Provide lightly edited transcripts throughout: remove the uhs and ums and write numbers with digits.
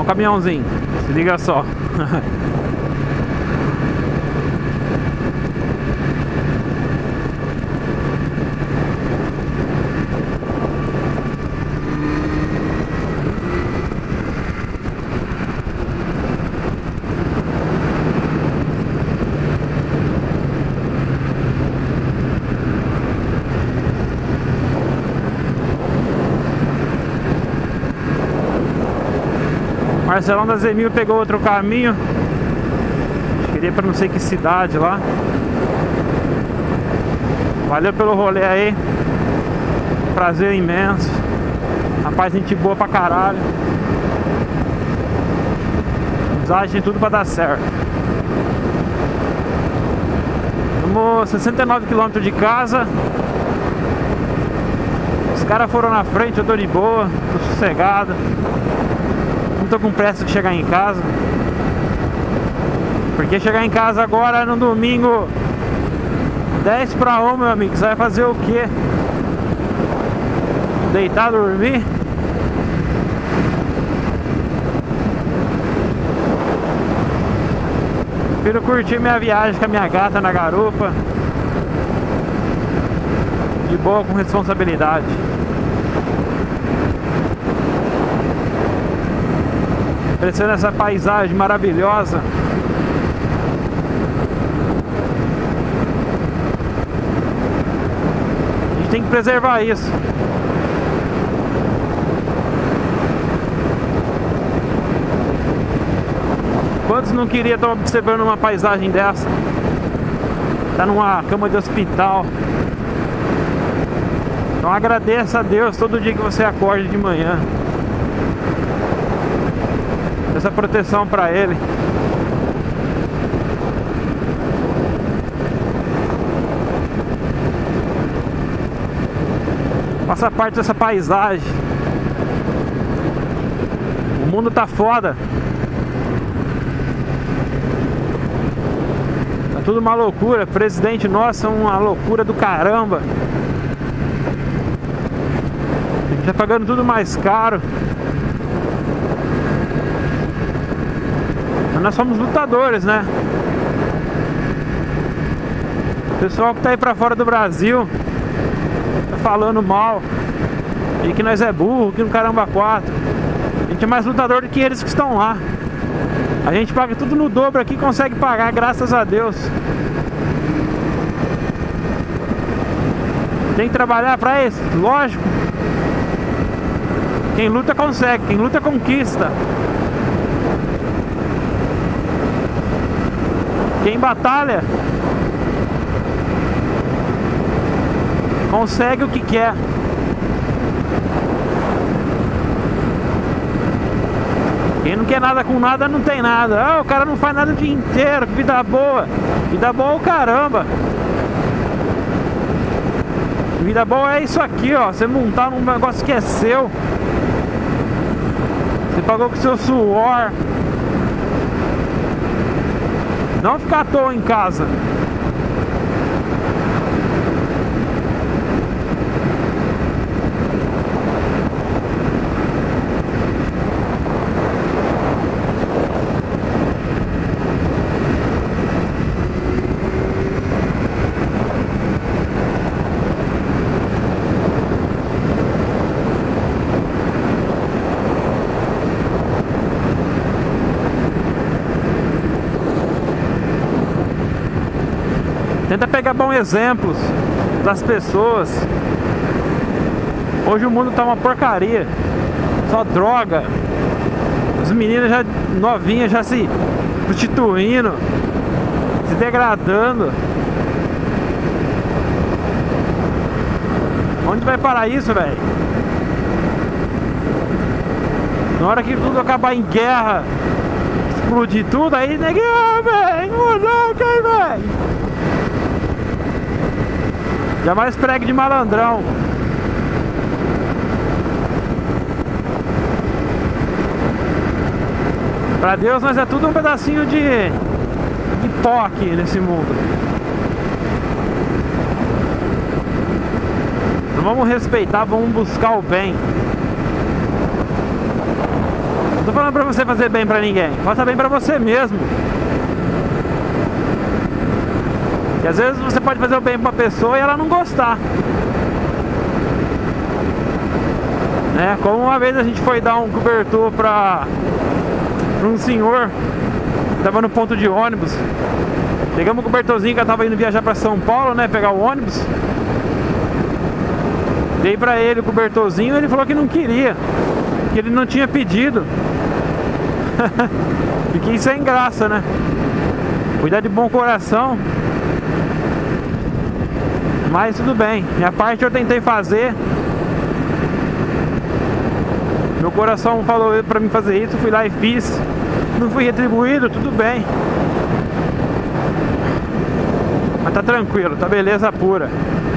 um caminhãozinho, se liga só. Marcelão da Zemil pegou outro caminho. Queria para não sei que cidade lá. Valeu pelo rolê aí. Prazer imenso. Rapaz, gente boa pra caralho. Amizade, tudo pra dar certo. Estamos 69 km de casa. Os caras foram na frente, eu tô de boa, tô sossegado. Não tô com pressa de chegar em casa. Porque chegar em casa agora no domingo 10 para 1, meu amigo, você vai fazer o quê? Deitar, dormir? Prefiro curtir minha viagem com a minha gata na garupa. De boa, com responsabilidade. Apreciando essa paisagem maravilhosa. A gente tem que preservar isso. Quantos não queriam estar observando uma paisagem dessa? Tá numa cama de hospital. Então agradeça a Deus todo dia que você acorda de manhã. Essa proteção para ele. Faça parte dessa paisagem. O mundo tá foda. Tá tudo uma loucura. Presidente nosso é uma loucura do caramba. A gente tá pagando tudo mais caro. Nós somos lutadores, né? O pessoal que tá aí pra fora do Brasil tá falando mal e que nós é burro, que no caramba 4. A gente é mais lutador do que eles que estão lá. A gente paga tudo no dobro aqui, consegue pagar, graças a Deus. Tem que trabalhar pra isso? Lógico. Quem luta consegue, quem luta conquista. Quem batalha consegue o que quer. Quem não quer nada com nada não tem nada. Ah, o cara não faz nada o dia inteiro. Que vida boa. Vida boa é o caramba. Vida boa é isso aqui, ó. Você montar num negócio que é seu. Você pagou com seu suor. Não ficar à toa em casa. Tenta pegar bons exemplos das pessoas. Hoje o mundo tá uma porcaria. Só droga. Os meninos já novinhos já se prostituindo, se degradando. Onde vai parar isso, velho? Na hora que tudo acabar em guerra, explodir tudo, aí neguinho, velho, moleque, velho. Jamais pregue de malandrão. Pra Deus nós é tudo um pedacinho de pó aqui nesse mundo. Não vamos respeitar, vamos buscar o bem. Não tô falando pra você fazer bem pra ninguém. Faça bem pra você mesmo. E às vezes você pode fazer o bem pra uma pessoa e ela não gostar. Né? Como uma vez a gente foi dar um cobertor pra um senhor que tava no ponto de ônibus. Pegamos o cobertorzinho que eu tava indo viajar pra São Paulo, né? Pegar o ônibus. Dei pra ele o cobertorzinho e ele falou que não queria, que ele não tinha pedido. Fiquei sem graça, né? Cuidar de bom coração. Mas tudo bem, minha parte eu tentei fazer. Meu coração falou pra mim fazer isso, fui lá e fiz. Não fui retribuído, tudo bem. Mas tá tranquilo, tá beleza pura.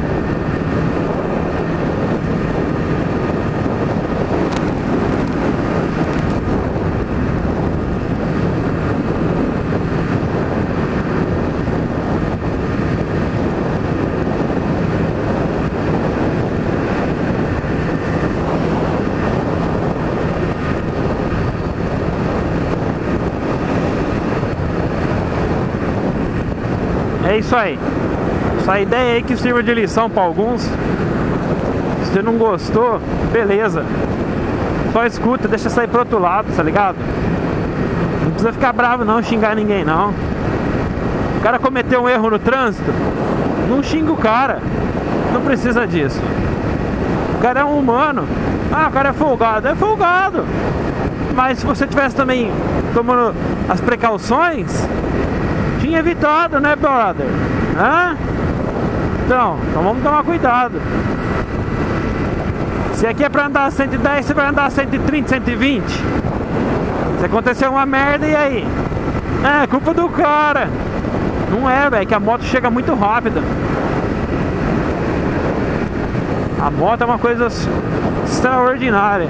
É isso aí. Essa ideia aí que sirva de lição para alguns. Se você não gostou, beleza. Só escuta, deixa sair pro outro lado, tá ligado? Não precisa ficar bravo não, xingar ninguém não. O cara cometeu um erro no trânsito, não xinga o cara. Não precisa disso. O cara é um humano. Ah, o cara é folgado. É folgado. Mas se você tivesse também tomando as precauções, tinha evitado, né, brother? Hã? Então vamos tomar cuidado. Se aqui é pra andar a 110, você vai andar a 130, 120. Se acontecer uma merda, e aí? É culpa do cara. Não é, velho, que a moto chega muito rápida. A moto é uma coisa extraordinária.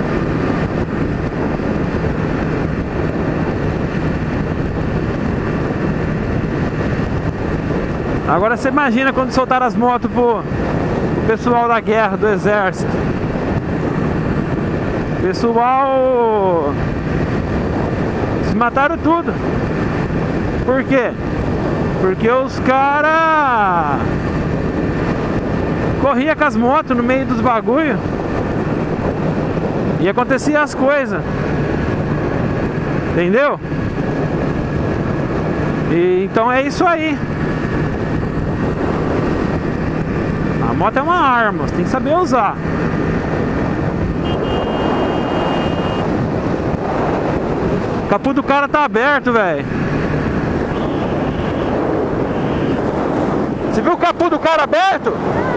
Agora você imagina quando soltaram as motos pro pessoal da guerra, do exército. Pessoal, se mataram tudo. Por quê? Porque os caras corriam com as motos no meio dos bagulho e acontecia as coisas. Entendeu? E, então é isso aí. A moto é uma arma, você tem que saber usar. O capô do cara tá aberto, velho. Você viu o capô do cara aberto?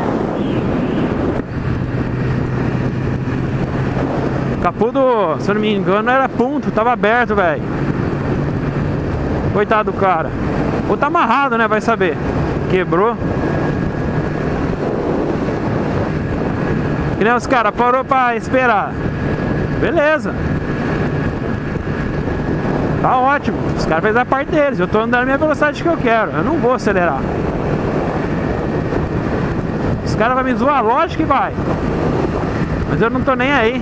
O capô do, se eu não me engano, era ponto, tava aberto, velho. Coitado do cara. Ou tá amarrado, né? Vai saber. Quebrou. Que nem os caras parou pra esperar. Beleza. Tá ótimo. Os caras fez a parte deles. Eu tô andando a minha velocidade que eu quero. Eu não vou acelerar. Os caras vão me zoar, lógico que vai. Mas eu não tô nem aí.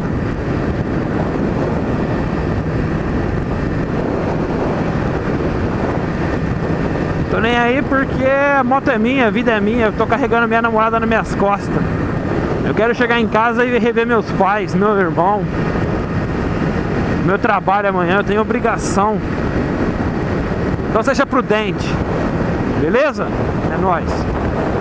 Tô nem aí porque a moto é minha, a vida é minha. Eu tô carregando minha namorada nas minhas costas. Eu quero chegar em casa e rever meus pais, meu irmão. Meu trabalho amanhã, eu tenho obrigação. Então seja prudente. Beleza? É nóis.